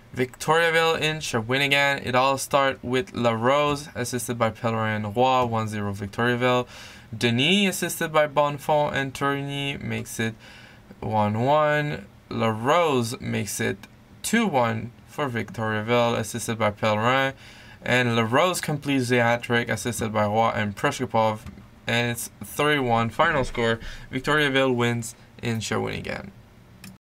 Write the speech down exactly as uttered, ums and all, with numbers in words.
Victoriaville in Shawinigan. It all starts with La Rose, assisted by Pellerin Roy, one zero Victoriaville. Denis, assisted by Bonfont and Tourigny, makes it one one. La Rose makes it two one for Victoriaville, assisted by Pellerin. And La Rose completes the hat-trick, assisted by Roy and Preshkopov. And it's three one. Final score, Victoriaville wins in Shawinigan.